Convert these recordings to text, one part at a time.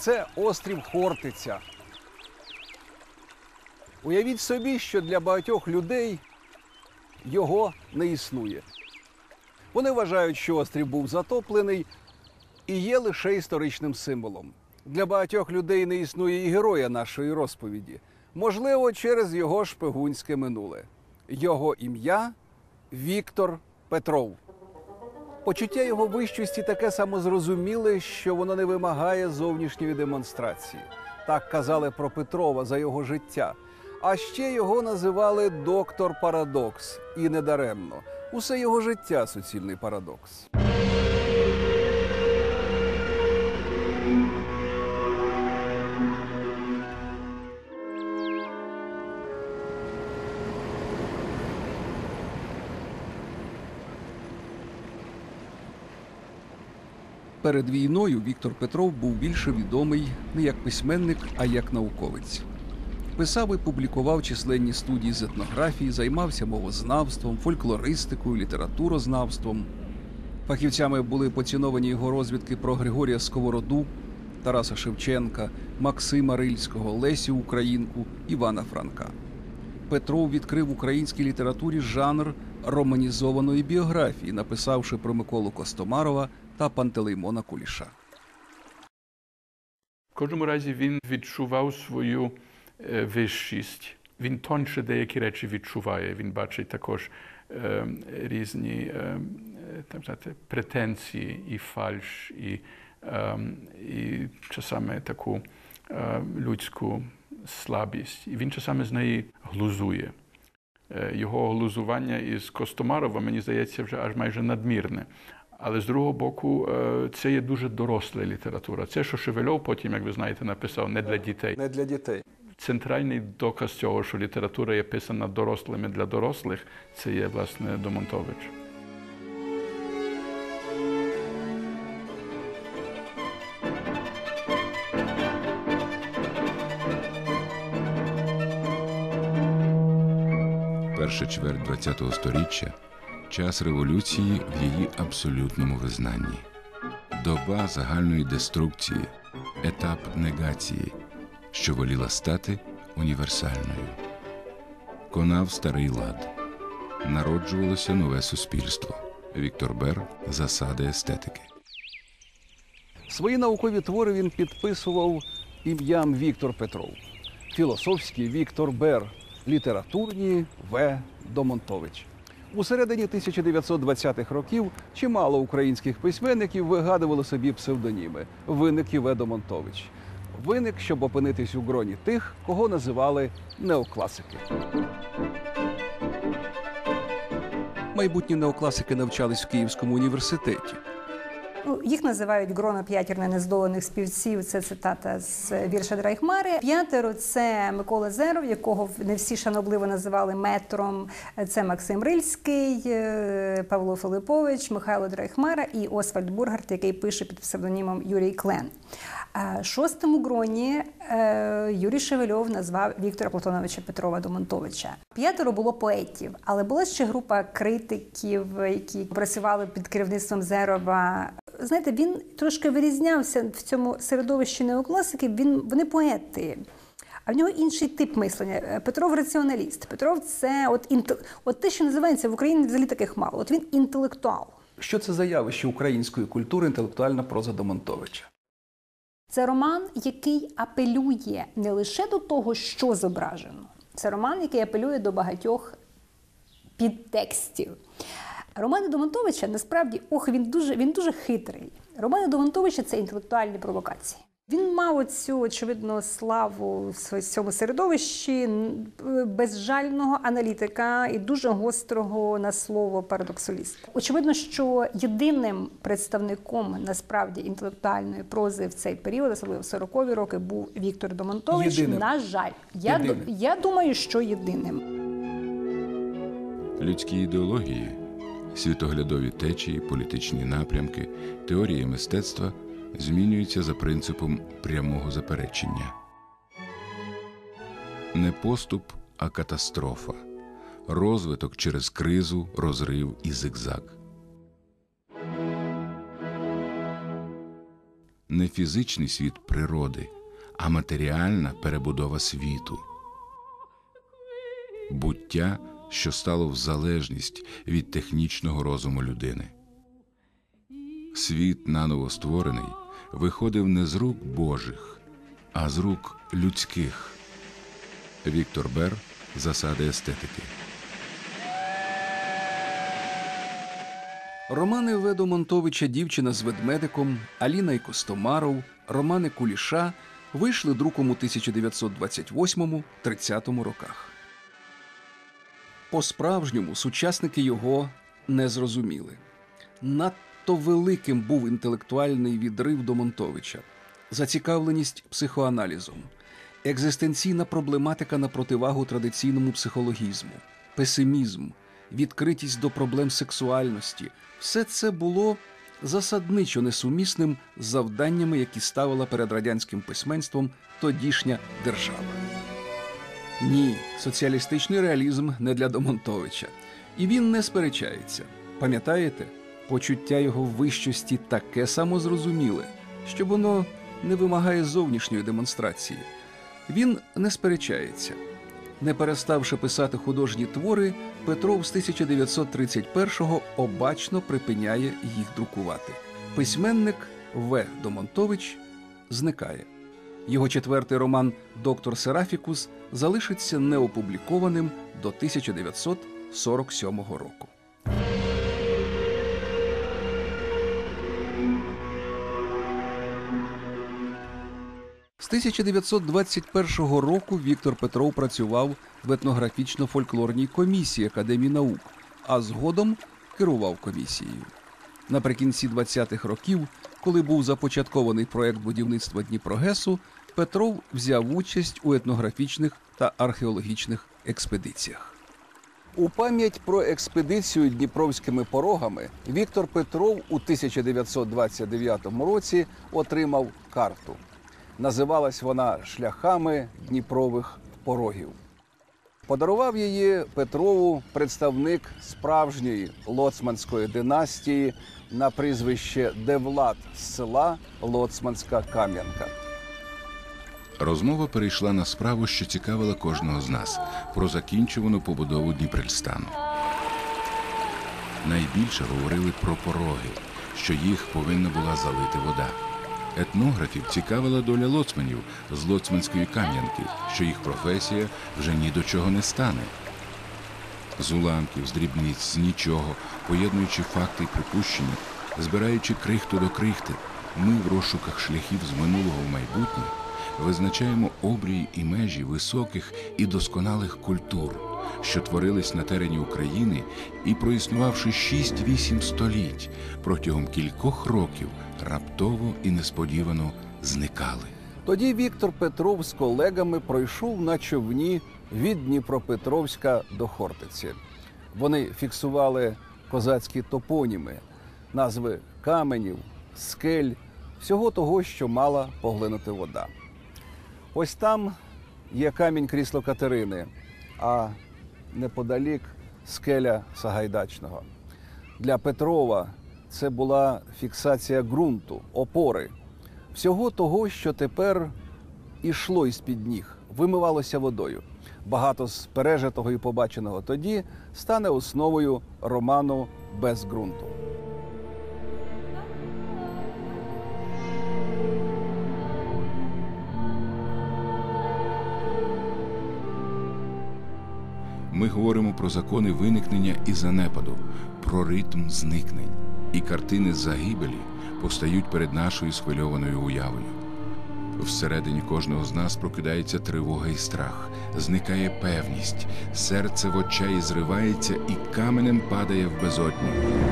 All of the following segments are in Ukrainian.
Це острів Хортиця. Уявіть собі, що для багатьох людей його не існує. Вони вважають, що острів був затоплений і є лише історичним символом. Для багатьох людей не існує і героя нашої розповіді. Можливо, через його шпигунське минуле. Його ім'я – Віктор Петров. Почуття його вищості таке самозрозуміле, що воно не вимагає зовнішньої демонстрації. Так казали про Петрова за його життя. А ще його називали «доктор Парадокс». І недаремно. Усе його життя – суцільний парадокс. Перед війною Віктор Петров був більше відомий не як письменник, а як науковець. Писав і публікував численні студії з етнографії, займався мовознавством, фольклористикою, літературознавством. Фахівцями були поціновані його розвідки про Григорія Сковороду, Тараса Шевченка, Максима Рильського, Лесю Українку, Івана Франка. Петров відкрив в українській літературі жанр романізованої біографії, написавши про Миколу Костомарова та Пантелеймона Куліша. В кожному разі він відчував свою вищість. Він тоньше деякі речі відчуває. Він бачить також різні претензії і фальш, і часами таку людську слабість. І він часами з неї глузує. Його глузування із Костомарова, мені здається, вже аж майже надмірне. Але з другого боку, це є дуже доросла література. Це, що Шевельов потім, як ви знаєте, написав «Не для дітей». Не для дітей. Центральний доказ цього, що література є писана дорослими для дорослих, це є, власне, Домонтович. Перша чверть ХХ століття – час революції в її абсолютному визнанні. Доба загальної деструкції, етап негації, що воліла стати універсальною. Конав старий лад. Народжувалося нове суспільство. Віктор Бер «Засади естетики». Свої наукові твори він підписував ім'ям Віктор Петров. Філософський – Віктор Бер, літературні – В. Домонтович. У середині 1920-х років чимало українських письменників вигадували собі псевдоніми. Виник і В. Домонтович. Виник, щоб опинитись у гроні тих, кого називали неокласики. Майбутні неокласики навчались в Київському університеті. Їх називають «грона п'ятірне нездоланих співців». Це цитата з вірша Драйхмари. П'ятеро – це Микола Зеров, якого не всі шанобливо називали метром. Це Максим Рильський, Павло Филиппович, Михайло Драйхмара і Освальд Бургарт, який пише під псевдонімом Юрій Клен. Шостому гроні Юрій Шевельов назвав Віктора Платоновича Петрова Домонтовича. П'ятеро було поетів, але була ще група критиків, які працювали під керівництвом Зерова. Знаєте, він трошки вирізнявся в цьому середовищі неокласиків, вони поети. А в нього інший тип мислення. Петров – раціоналіст. Петров – це от те, що називається в Україні, взагалі таких мало. От він інтелектуал. Що це за явище української культури інтелектуальна проза Домонтовича? Це роман, який апелює не лише до того, що зображено. Це роман, який апелює до багатьох підтекстів. Романи Домонтовича, насправді, він дуже хитрий. Романи Домонтовича – це інтелектуальні провокації. Він мав оцю, очевидно, славу в цьому середовищі безжального аналітика і дуже гострого на слово парадоксаліста. Очевидно, що єдиним представником, насправді, інтелектуальної прози в цей період, особливо в 40-ві роки, був Віктор Домонтович. Єдиним. На жаль. Я думаю, що єдиним. Людські ідеології, світоглядові течії, політичні напрямки, теорії мистецтва змінюються за принципом прямого заперечення. Не поступ, а катастрофа. Розвиток через кризу, розрив і зигзаг. не фізичний світ природи, а матеріальна перебудова світу. Буття, що стало в залежність від технічного розуму людини. Світ наново створений виходив не з рук Божих, а з рук людських. Віктор Бер. Засади естетики. Романи В. Монтовича «Дівчина з ведмедиком», «Аліна і Костомаров», романи Куліша вийшли друком у 1928-30 роках. По-справжньому сучасники його не зрозуміли. Надто великим був інтелектуальний відрив до Монтовича, зацікавленість психоаналізом, екзистенційна проблематика на противагу традиційному психологізму, песимізм, відкритість до проблем сексуальності – все це було засадничо несумісним з завданнями, які ставила перед радянським письменством тодішня держава. Ні, соціалістичний реалізм не для Домонтовича. І він не сперечається. Пам'ятаєте? Почуття його вищості таке самозрозуміле, що воно не вимагає зовнішньої демонстрації. Він не сперечається. Не переставши писати художні твори, Петров з 1931-го обачно припиняє їх друкувати. Письменник В. Домонтович зникає. Його четвертий роман «Доктор Серафікус» залишиться неопублікованим до 1947 року. З 1921 року Віктор Петров працював в етнографічно-фольклорній комісії Академії наук, а згодом керував комісією. Наприкінці 20-х років, коли був започаткований проект будівництва Дніпрогесу, Петров взяв участь у етнографічних та археологічних експедиціях. У пам'ять про експедицію Дніпровськими порогами Віктор Петров у 1929 році отримав карту. Називалась вона «Шляхами Дніпрових порогів». Подарував її Петрову представник справжньої лоцманської династії на прізвище Девлат з села Лоцманська Кам'янка. Розмова перейшла на справу, що цікавила кожного з нас – про закінчувану побудову Дніпрельстану. Найбільше говорили про пороги, що їх повинна була залити вода. Етнографів цікавила доля лоцманів з Лоцманської Кам'янки, що їх професія вже ні до чого не стане. З уламків, з дрібниць, з нічого, поєднуючи факти і припущення, збираючи крихту до крихти, ми в розшуках шляхів з минулого в майбутнє визначаємо обрії і межі високих і досконалих культур, що творились на терені України і, проіснувавши 6-8 століть, протягом кількох років раптово і несподівано зникали. Тоді Віктор Петров з колегами пройшов на човні від Дніпропетровська до Хортиці. Вони фіксували козацькі топоніми, назви каменів, скель, всього того, що мала поглинути вода. Ось там є камінь Крісло Катерини, а неподалік скеля Сагайдачного. Для Петрова це була фіксація ґрунту, опори, всього того, що тепер ішло із-під ніг, вимивалося водою. Багато з пережитого і побаченого тоді стане основою роману «Без ґрунту». Ми говоримо про закони виникнення і занепаду, про ритм зникнень. І картини загибелі постають перед нашою схвильованою уявою. Всередині кожного з нас прокидається тривога і страх, зникає певність, серце в очаї зривається і каменем падає в безодню.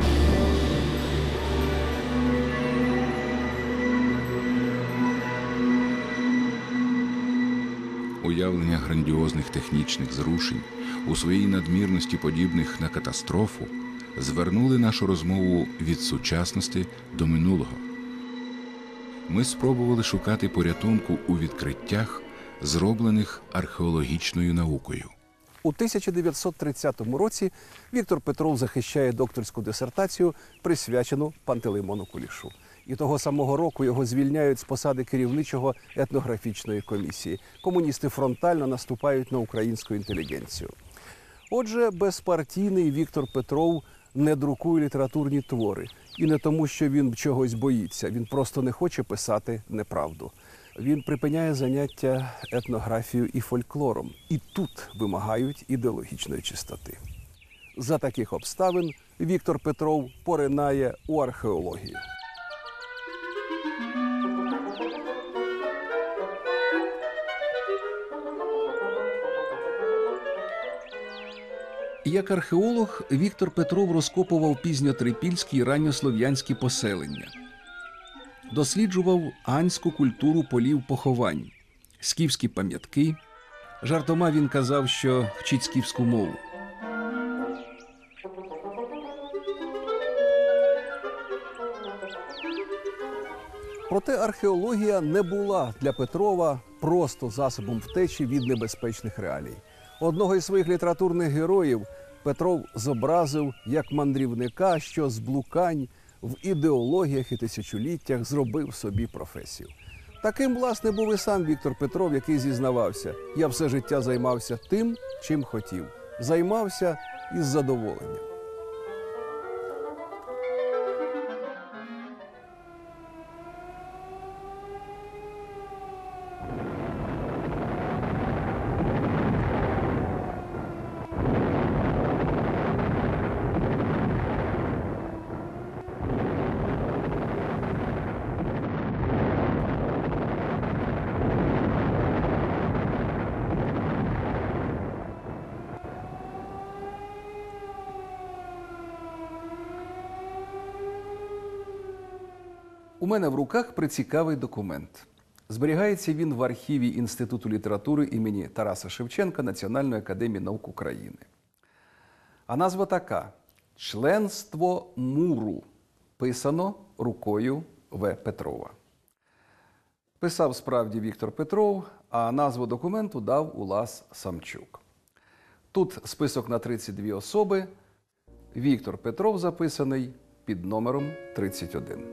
Уявлення грандіозних технічних зрушень, у своїй надмірності подібних на катастрофу, звернули нашу розмову від сучасності до минулого. Ми спробували шукати порятунку у відкриттях, зроблених археологічною наукою. У 1930 році Віктор Петров захищає докторську дисертацію, присвячену Пантелеймону Кулішу. І того самого року його звільняють з посади керівничого етнографічної комісії. Комуністи фронтально наступають на українську інтелігенцію. Отже, безпартійний Віктор Петров не друкує літературні твори. І не тому, що він чогось боїться, він просто не хоче писати неправду. Він припиняє заняття етнографією і фольклором. І тут вимагають ідеологічної чистоти. За таких обставин Віктор Петров поринає у археологію. Як археолог Віктор Петров розкопував пізньотрипільські й ранньослов'янські поселення. Досліджував ганську культуру полів поховань, скіфські пам'ятки. Жартома він казав, що вчить скіфську мову. Проте археологія не була для Петрова просто засобом втечі від небезпечних реалій. Одного із своїх літературних героїв Петров зобразив як мандрівника, що з блукань в ідеологіях і тисячоліттях зробив собі професію. Таким, власне, був і сам Віктор Петров, який зізнавався: «Я все життя займався тим, чим хотів. Займався із задоволенням». У мене в руках прецікавий документ. Зберігається він в архіві Інституту літератури імені Тараса Шевченка Національної академії наук України. А назва така – «Членство МУРу», писано рукою В. Петрова. Писав справді Віктор Петров, а назву документу дав Улас Самчук. Тут список на 32 особи. Віктор Петров записаний під номером 31.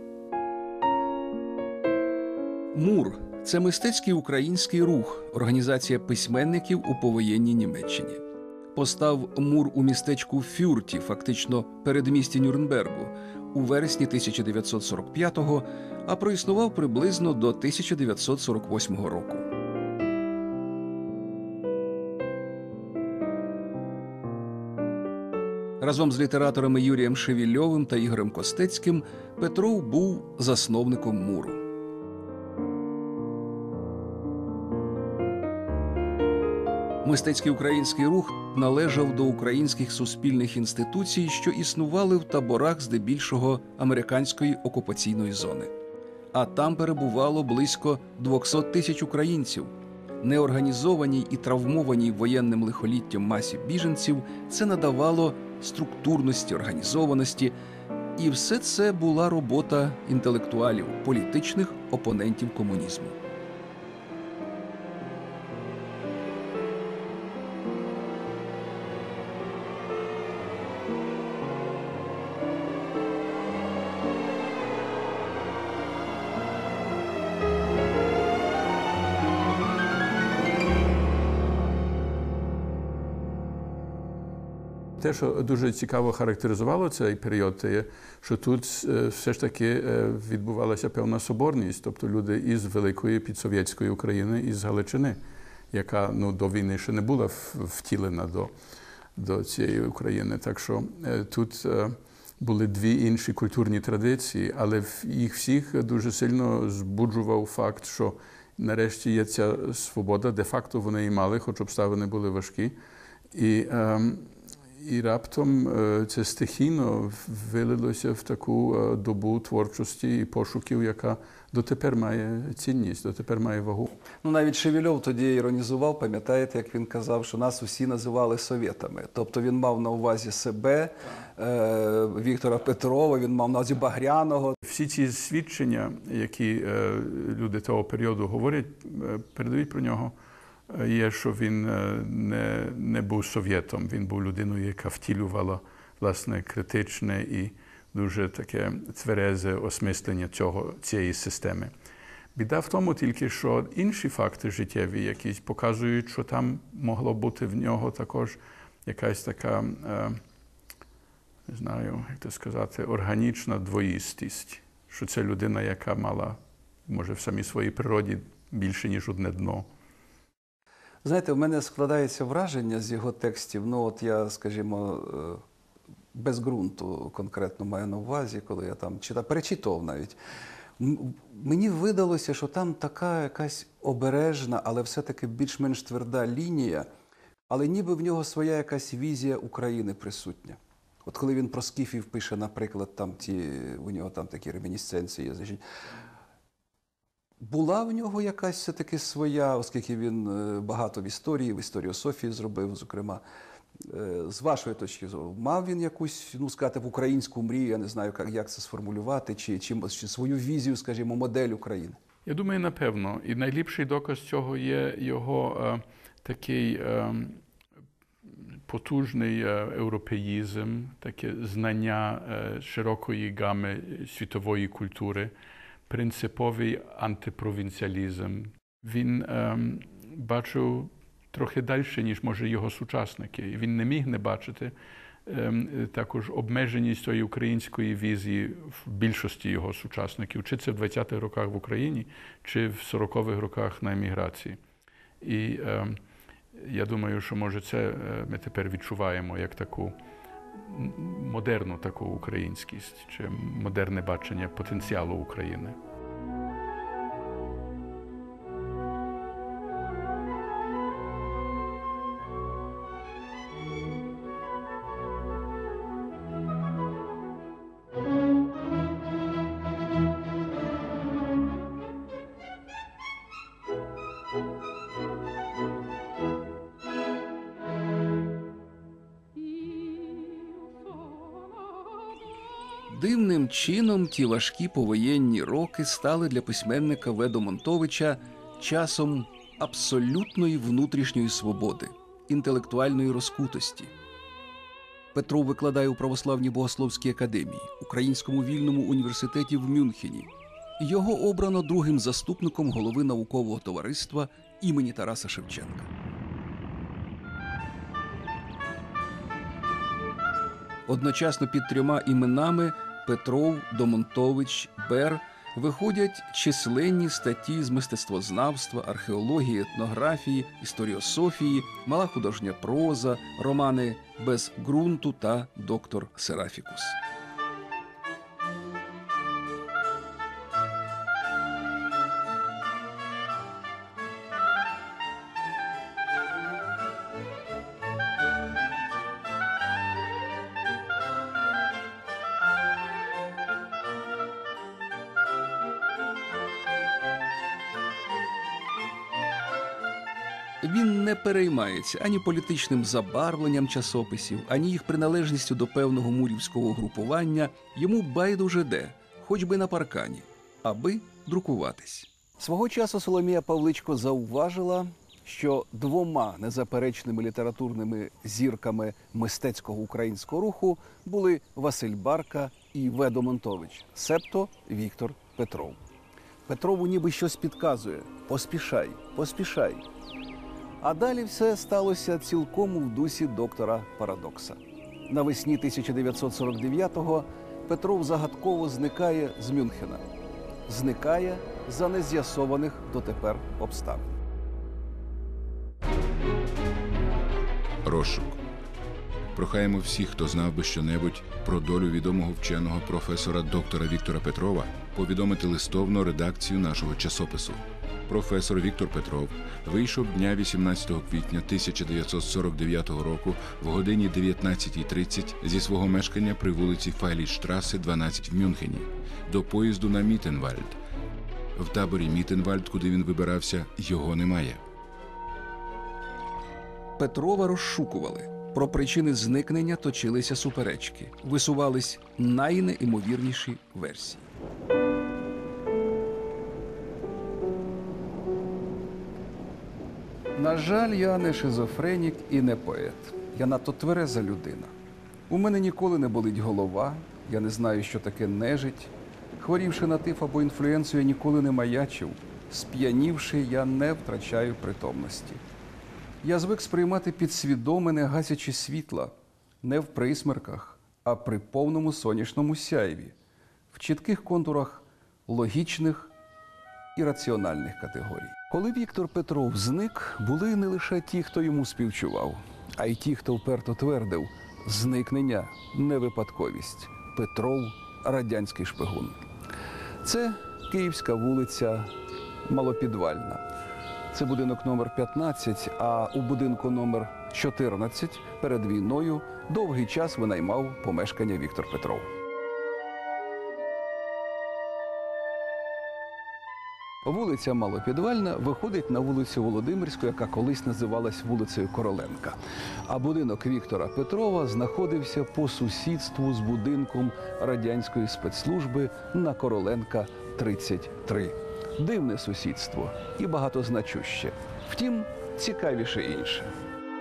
МУР – це мистецький український рух, організація письменників у повоєнній Німеччині. Постав МУР у містечку Фюрті, фактично передмісті Нюрнбергу, у вересні 1945-го, а проіснував приблизно до 1948 року. Разом з літераторами Юрієм Шевільовим та Ігорем Костецьким Петров був засновником МУРу. Мистецький український рух належав до українських суспільних інституцій, що існували в таборах здебільшого американської окупаційної зони. А там перебувало близько 200 тисяч українців. Неорганізованій і травмованій воєнним лихоліттям масі біженців це надавало структурності, організованості. І все це була робота інтелектуалів, політичних опонентів комунізму. Те, що дуже цікаво характеризувало цей період, є, що тут все ж таки відбувалася певна соборність, тобто люди із великої підсовєтської України, із Галичини, яка до війни ще не була втілена до цієї України. Так що тут були дві інші культурні традиції, але їх всіх дуже сильно збуджував факт, що нарешті є ця свобода, де-факто вони і мали, хоч обставини були важкі. І раптом це стихійно вилилося в таку добу творчості і пошуків, яка дотепер має цінність, дотепер має вагу. Навіть Шевільов тоді іронізував, пам'ятаєте, як він казав, що нас усі називали совєтами. Тобто він мав на увазі себе, Віктора Петрова, він мав на увазі Багряного. Всі ці свідчення, які люди того періоду говорять, передають про нього, є, що він не був совєтом, він був людиною, яка втілювала, власне, критичне і дуже таке тверезе осмислення цієї системи. Біда в тому тільки, що інші факти життєві якісь показують, що там могло бути в нього також якась така, не знаю, як це сказати, органічна двоїстість. Що це людина, яка мала, може, в самій своїй природі більше, ніж одне дно. Знаєте, в мене складається враження з його текстів, ну от я, скажімо, без ґрунту конкретно маю на увазі, коли я там читав, перечитував навіть. Мені видалося, що там така якась обережна, але все-таки більш-менш тверда лінія, але ніби в нього своя якась візія України присутня. От коли він про скіфів пише, наприклад, там у нього там такі ремінісценції, значить, була в нього якась все-таки своя, оскільки він багато в історіософії зробив, зокрема, з вашої точки зору, мав він якусь, ну, сказати, українську мрію, я не знаю, як це сформулювати, чи свою візію, скажімо, модель України? Я думаю, напевно. І найліпший доказ цього є його такий потужний європеїзм, таке знання широкої гами світової культури, принциповий антипровінціалізм. Він бачив трохи далі, ніж, може, його сучасники. І він не міг не бачити також обмеженість цієї української візії в більшості його сучасників, чи це в 20-х роках в Україні, чи в 40-х роках на еміграції. І я думаю, що, може, це ми тепер відчуваємо як таку модерну таку українськість, чи модерне бачення потенціалу України. Дивним чином ті важкі повоєнні роки стали для письменника Ведо Монтовича часом абсолютної внутрішньої свободи, інтелектуальної розкутості. Петров викладає у Православній богословській академії, Українському вільному університеті в Мюнхені. Його обрано другим заступником голови наукового товариства імені Тараса Шевченка. Одночасно під трьома іменами Петров, Домонтович, Бер виходять численні статті з мистецтвознавства, археології, етнографії, історіософії, мала художня проза, романи «Без ґрунту» та «Доктор Серафікус». Він не переймається ані політичним забарвленням часописів, ані їх приналежністю до певного мурівського групування. Йому байдуже де, хоч би на паркані, аби друкуватись. Свого часу Соломія Павличко зауважила, що двома незаперечними літературними зірками мистецького українського руху були Василь Барка і Ведо Монтович, себто Віктор Петров. Петрову ніби щось підказує – поспішай, поспішай. А далі все сталося цілком у дусі доктора Парадокса. Навесні 1949-го Петров загадково зникає з Мюнхена. Зникає за нез'ясованих дотепер обставин. Розшук. Прохаємо всіх, хто знав би щонебудь про долю відомого вченого професора доктора Віктора Петрова, повідомити листовно редакцію нашого часопису. Професор Віктор Петров вийшов дня 18 квітня 1949 року в годині 19:30 зі свого мешкання при вулиці Файлідштрасе, 12 в Мюнхені, до поїзду на Міттенвальд. В таборі Міттенвальд, куди він вибирався, його немає. Петрова розшукували. Про причини зникнення точилися суперечки. Висувались найнеймовірніші версії. На жаль, я не шизофренік і не поет. Я надто твереза людина. У мене ніколи не болить голова, я не знаю, що таке нежить. Хворівши на тиф або інфлюенцію, я ніколи не маячив. Сп'янівши, я не втрачаю притомності. Я звик сприймати підсвідоме, не гасячи світла, не в присмерках, а при повному сонячному сяйві, в чітких контурах логічних і раціональних категорій. Коли Віктор Петров зник, були не лише ті, хто йому співчував, а й ті, хто вперто твердив – зникнення – не випадковість. Петров – радянський шпигун. Це Київська вулиця Малопідвальна. Це будинок номер 15, а у будинку номер 14 перед війною довгий час винаймав помешкання Віктор Петров. Вулиця Малопідвальна виходить на вулицю Володимирську, яка колись називалась вулицею Короленка. А будинок Віктора Петрова знаходився по сусідству з будинком радянської спецслужби на Короленка, 33. Дивне сусідство і багатозначуще. Втім, цікавіше інше.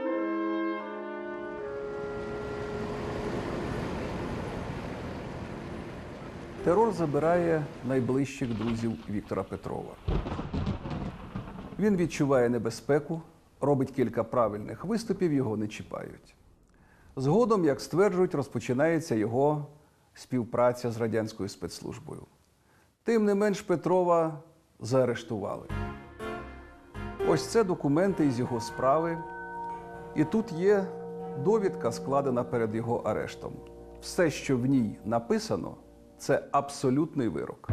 Терор забирає найближчих друзів Віктора Петрова. Він відчуває небезпеку, робить кілька правильних виступів, його не чіпають. Згодом, як стверджують, розпочинається його співпраця з радянською спецслужбою. Тим не менш, Петрова заарештували. Ось це документи із його справи. І тут є довідка, складена перед його арештом. Все, що в ній написано, це абсолютний вирок.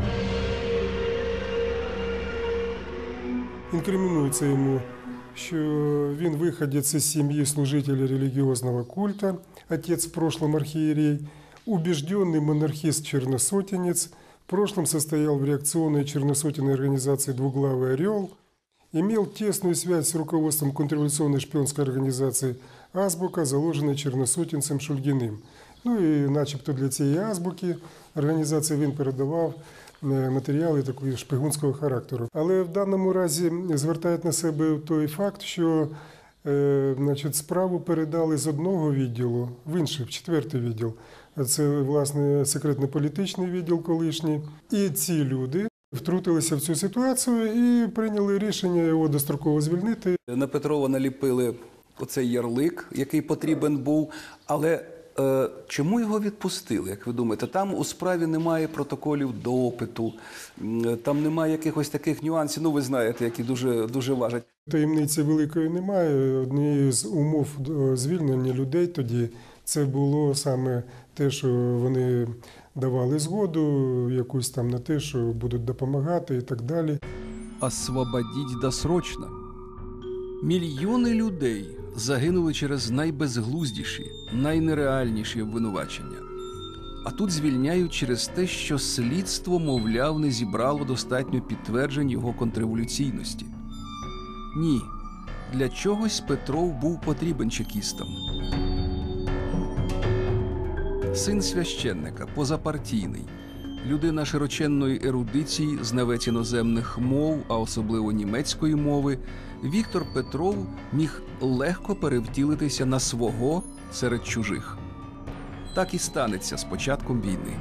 Інкримінується йому, що він виходець із сім'ї служителя релігіозного культа, отець в прошлом архиерей, убежденный монархист-черносотенец, в прошлом состоял в реакционной черносотенной организации «Двуглавый орел», имел тесную связь с руководством контрреволюционной шпионской организации «Азбука», заложенной черносотенцем Шульгиным. Ну і начебто для цієї азбуки організації він передавав матеріали такої шпигунського характеру. Але в даному разі звертають на себе той факт, що справу передали з одного відділу в інший, в 4-й відділ. Це, власне, секретно-політичний відділ колишній. І ці люди втрутилися в цю ситуацію і прийняли рішення його достроково звільнити. На Петрова наліпили оцей ярлик, який потрібен був, але чому його відпустили, як ви думаєте? Там у справі немає протоколів допиту, там немає якихось таких нюансів, ну ви знаєте, які дуже важать. Таємниці великої немає. Однією з умов звільнення людей тоді це було саме те, що вони давали згоду якусь там на те, що будуть допомагати і так далі. «Освободіть досрочно». Мільйони людей загинули через найбезглуздіші, найнереальніші обвинувачення. А тут звільняють через те, що слідство, мовляв, не зібрало достатньо підтверджень його контрреволюційності. Ні, для чогось Петров був потрібен чекістам. Син священника, позапартійний, людина широченної ерудиції, знавець іноземних мов, а особливо німецької мови, Віктор Петров міг легко перевтілитися на свого серед чужих. Так і станеться з початком війни.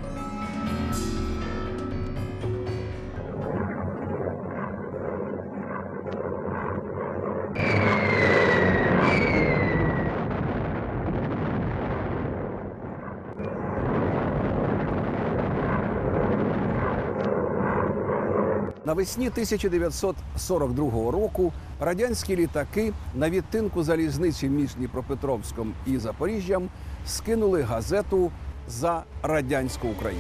Навесні 1942 року радянські літаки на відтинку залізниці між Дніпропетровськом і Запоріжжям скинули газету «За радянську Україну».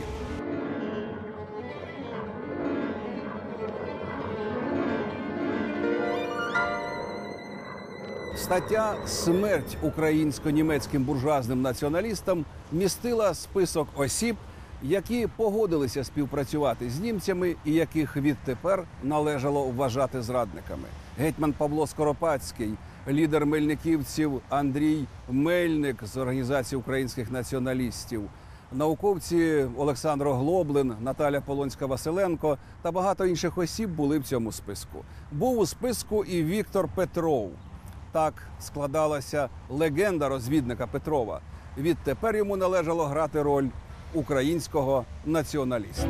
Стаття «Смерть українсько-німецьким буржуазним націоналістам» містила список осіб, які погодилися співпрацювати з німцями і яких відтепер належало вважати зрадниками. Гетьман Павло Скоропадський, лідер мельниківців Андрій Мельник з Організації українських націоналістів, науковці Олександр Глоблин, Наталя Полонська-Василенко та багато інших осіб були в цьому списку. Був у списку і Віктор Петров. Так складалася легенда розвідника Петрова. Відтепер йому належало грати роль українського націоналіста.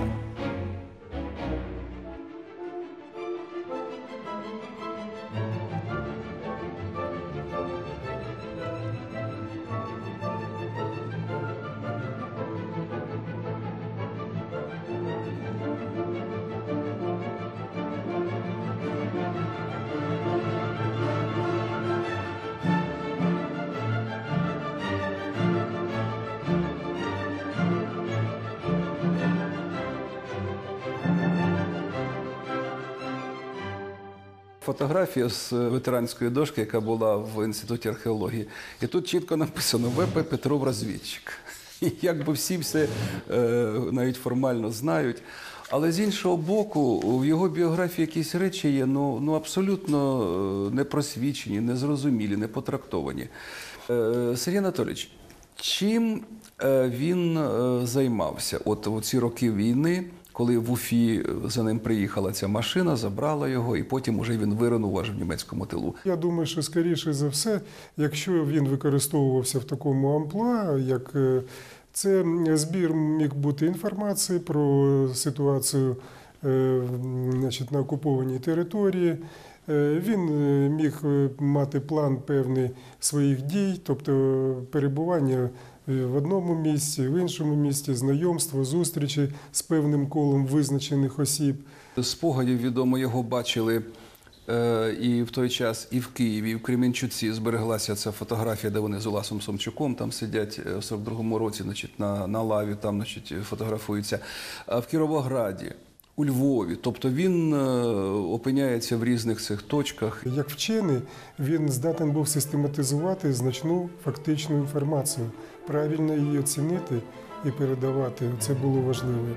Фотографія з ветеранської дошки, яка була в Інституті археології. І тут чітко написано «ВП Петров розвідчик». І якби всі все навіть формально знають. Але з іншого боку, в його біографії якісь речі є абсолютно непросвічені, незрозумілі, непотрактовані. Сергій Анатолійович, чим він займався от у ці роки війни, коли в Уфі за ним приїхала ця машина, забрала його, і потім уже він виринув аж в німецькому тилу? Я думаю, що скоріше за все, якщо він використовувався в такому амплуа, як це збір міг бути інформації про ситуацію на окупованій території, він міг мати план певний своїх дій, тобто перебування в одному місці, в іншому місці, знайомство, зустрічі з певним колом визначених осіб. З спогадів, відомо, його бачили і в той час і в Києві, і в Кременчуці збереглася ця фотографія, де вони з Уласом Сомчуком там сидять в 42-му році, на лаві, там фотографуються. А в Кіровограді, у Львові. Тобто він опиняється в різних цих точках. Як вчений, він здатен був систематизувати значну фактичну інформацію, правильно її оцінити і передавати. Це було важливо.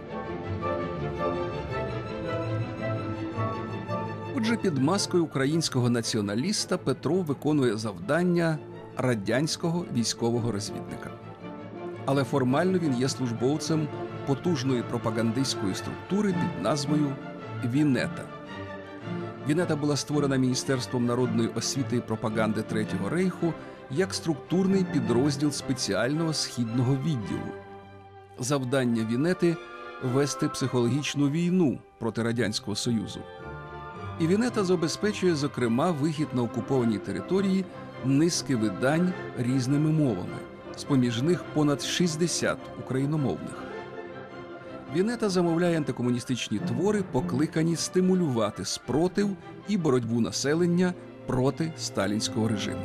Отже, під маскою українського націоналіста Петров виконує завдання радянського військового розвідника. Але формально він є службовцем потужної пропагандистської структури під назвою «Вінета». «Вінета» була створена Міністерством народної освіти і пропаганди Третього Рейху як структурний підрозділ спеціального східного відділу. Завдання «Вінети» – вести психологічну війну проти Радянського Союзу. І «Вінета» забезпечує, зокрема, вихід на окуповані території низки видань різними мовами, з-поміж них понад 60 україномовних. «Вінета» замовляє антикомуністичні твори, покликані стимулювати спротив і боротьбу населення проти сталінського режиму.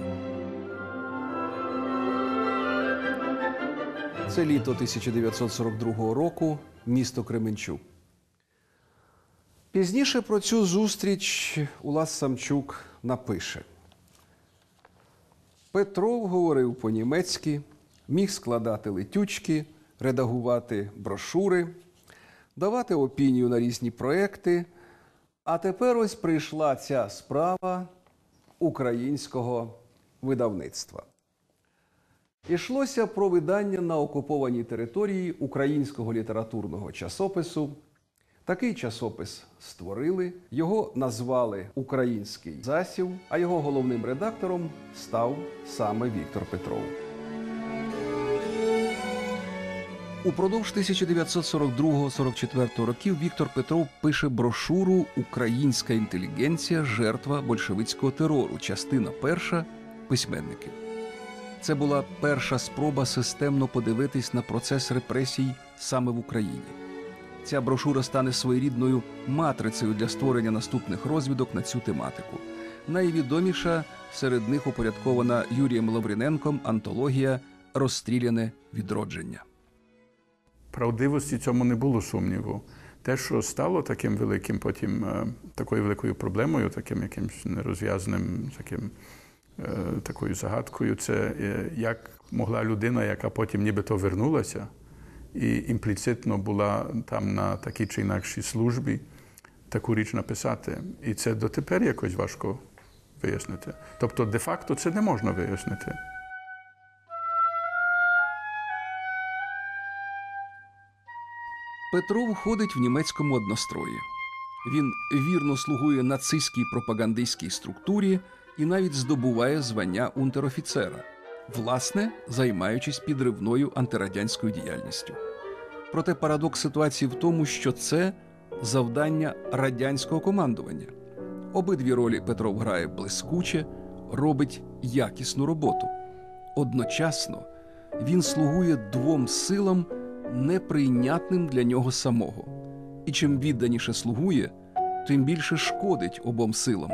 Це літо 1942 року, місто Кременчук. Пізніше про цю зустріч Улас Самчук напише. Петров говорив по-німецьки, міг складати летючки, редагувати брошури, давати опінію на різні проекти, а тепер ось прийшла ця справа українського видавництва. Ішлося про видання на окупованій території українського літературного часопису. Такий часопис створили, його назвали «Український засів», а його головним редактором став саме Віктор Петров. Упродовж 1942-44 років Віктор Петров пише брошуру «Українська інтелігенція. Жертва большевицького терору. Частина перша. Письменники». Це була перша спроба системно подивитись на процес репресій саме в Україні. Ця брошура стане своєрідною матрицею для створення наступних розвідок на цю тематику. Найвідоміша серед них упорядкована Юрієм Лавриненком антологія «Розстріляне відродження». Правдивості цьому не було сумніву. Те, що стало таким великим, потім такою великою проблемою, таким якимось нерозв'язаним, такою загадкою, це як могла людина, яка потім нібито вернулася і імпліцитно була там на такій чи інакшій службі, таку річ написати. І це дотепер якось важко вияснити. Тобто, де-факто це не можна вияснити. Петров ходить в німецькому однострої. Він вірно слугує нацистській пропагандистській структурі і навіть здобуває звання унтер-офіцера, власне, займаючись підривною антирадянською діяльністю. Проте парадокс ситуації в тому, що це завдання радянського командування. Обидві ролі Петров грає блискуче, робить якісну роботу. Одночасно він слугує двом силам, неприйнятним для нього самого. І чим відданіше слугує, тим більше шкодить обом силам.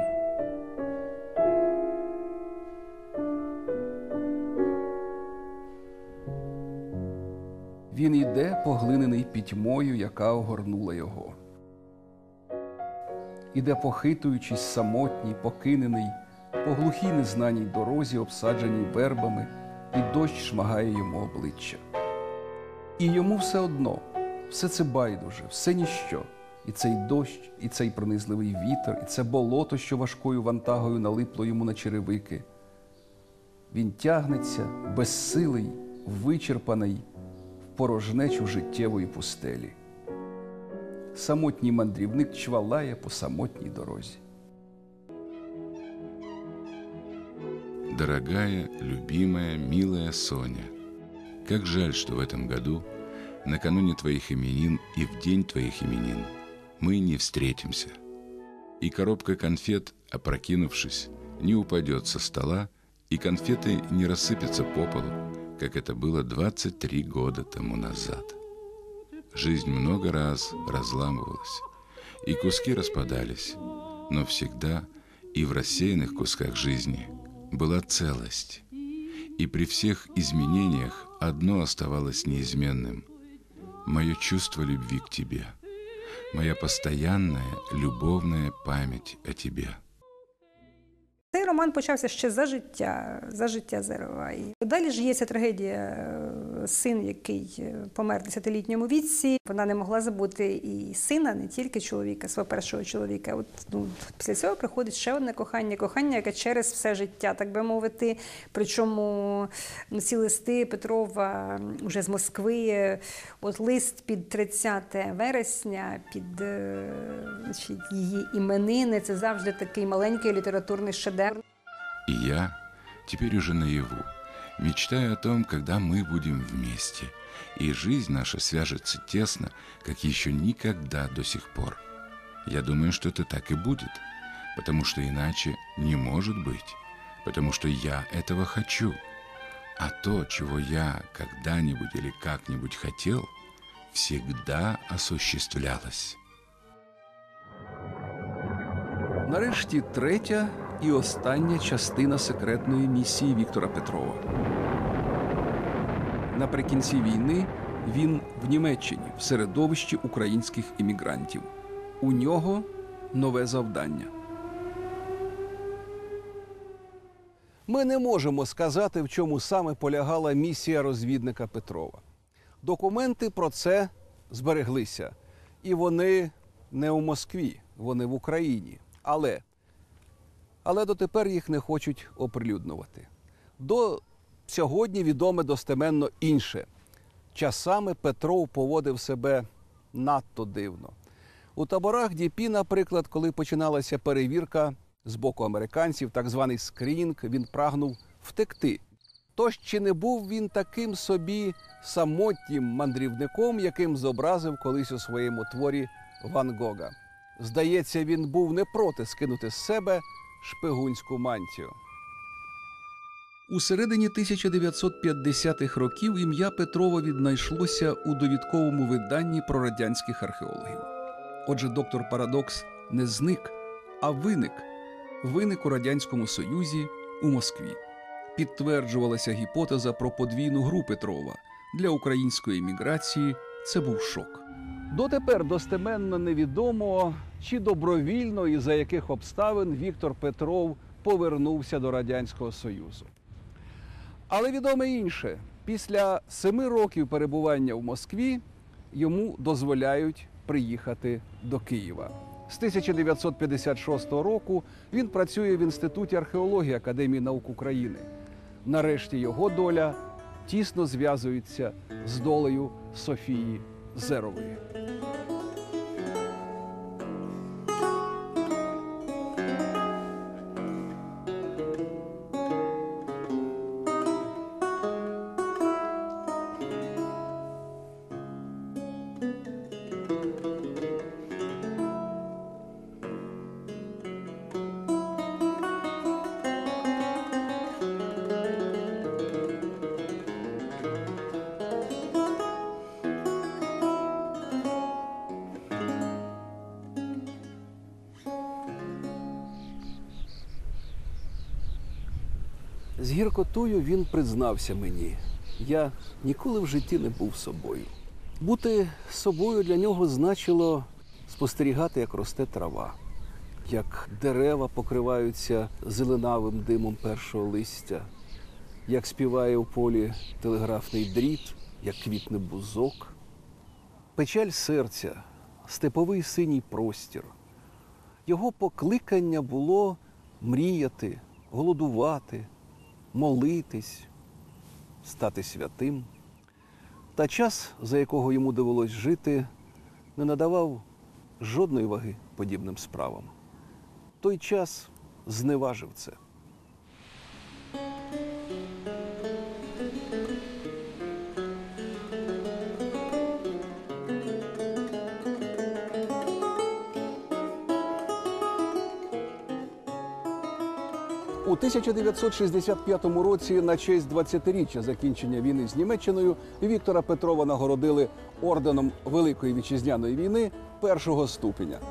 Він іде, поглинений пітьмою, яка огорнула його. Іде, похитуючись, самотній, покинений, по глухій незнаній дорозі, обсадженій вербами, і дощ шмагає йому обличчя. І йому все одно, все це байдуже, все ніщо. І цей дощ, і цей пронизливий вітер, і це болото, що важкою вантагою налипло йому на черевики. Він тягнеться, безсилий, вичерпаний, в порожнечу життєвої пустелі. Самотній мандрівник чвалає по самотній дорозі. Дорогая, любимая, милая Соня, как жаль, что в этом году, накануне твоих именин и в день твоих именин, мы не встретимся. И коробка конфет, опрокинувшись, не упадет со стола, и конфеты не рассыпятся по полу, как это было 23 года тому назад. Жизнь много раз разламывалась, и куски распадались, но всегда и в рассеянных кусках жизни была целость. И при всех изменениях одно оставалось неизменным – мое чувство любви к тебе, моя постоянная любовная память о тебе. Цей роман почався ще за життя Зерова. І далі ж є ця трагедія, син, який помер в 10-літньому віці. Вона не могла забути і сина, не тільки чоловіка, свого першого чоловіка. Після цього приходить ще одне кохання, яке через все життя, так би мовити. Причому ці листи Петрова вже з Москви, лист під 30 вересня, під її іменини, це завжди такий маленький літературний шедевр. И я, теперь уже наяву, мечтаю о том, когда мы будем вместе, и жизнь наша свяжется тесно, как еще никогда до сих пор. Я думаю, что это так и будет, потому что иначе не может быть, потому что я этого хочу. А то, чего я когда-нибудь или как-нибудь хотел, всегда осуществлялось. Нарешті третя і остання частина секретної місії Віктора Петрова. Наприкінці війни він в Німеччині, в середовищі українських іммігрантів. У нього нове завдання. Ми не можемо сказати, в чому саме полягала місія розвідника Петрова. Документи про це збереглися. І вони не у Москві, вони в Україні. Але дотепер їх не хочуть оприлюднювати. До сьогодні відоме достеменно інше. Часами Петров поводив себе надто дивно. У таборах ДІПІ, наприклад, коли починалася перевірка з боку американців, так званий скринінг, він прагнув втекти. Тож чи не був він таким собі самотнім мандрівником, яким зобразив колись у своєму творі Ван Гога? Здається, він був не проти скинути з себе шпигунську мантію. У середині 1950-х років ім'я Петрова віднайшлося у довідковому виданні про радянських археологів. Отже, доктор Парадокс не зник, а виник. Виник у Радянському Союзі, у Москві. Підтверджувалася гіпотеза про подвійну гру Петрова. Для української еміграції це був шок. Дотепер достеменно невідомо, чи добровільно і за яких обставин Віктор Петров повернувся до Радянського Союзу. Але відоме інше. Після 7 років перебування в Москві йому дозволяють приїхати до Києва. З 1956 року він працює в Інституті археології Академії наук України. Нарешті його доля тісно зв'язується з долею Софії Зерової. З гіркотою він признався мені: я ніколи в житті не був собою. Бути собою для нього значило спостерігати, як росте трава, як дерева покриваються зеленавим димом першого листя, як співає у полі телеграфний дріт, як квітне бузок. Печаль серця, степовий синій простір. Його покликання було мріяти, голодувати, молитись, стати святим. Та час, за якого йому довелось жити, не надавав жодної ваги подібним справам. Той час зневажив це. У 1965 році на честь 20-річчя закінчення війни з Німеччиною Віктора Петрова нагородили орденом Великої Вітчизняної війни першого ступеня.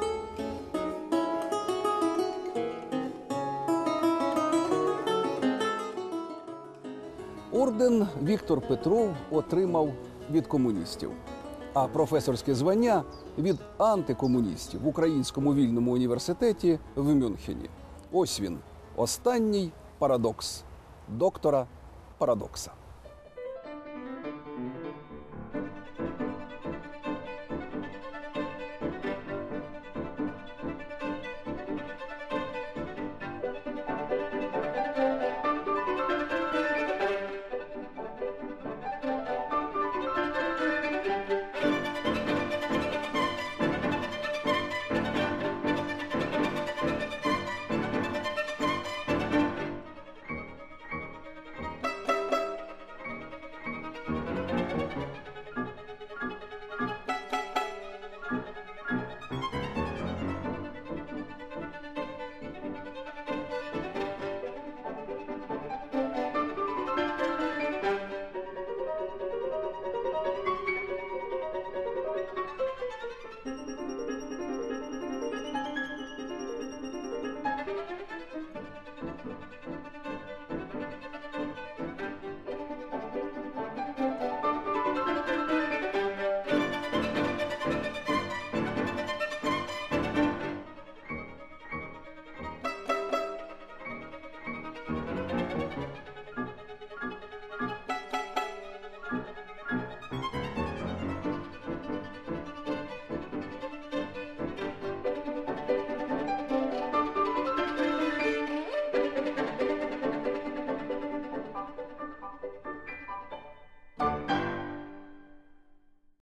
Орден Віктор Петров отримав від комуністів, а професорське звання – від антикомуністів в Українському вільному університеті в Мюнхені. Ось він, останній парадокс доктора Парадокса.